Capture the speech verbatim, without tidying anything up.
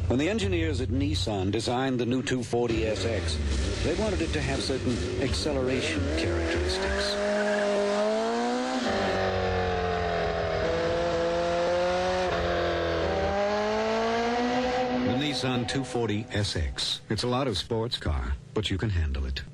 When the engineers at Nissan designed the new two forty S X, they wanted it to have certain acceleration characteristics. The Nissan two forty S X. It's a lot of sports car, but you can handle it.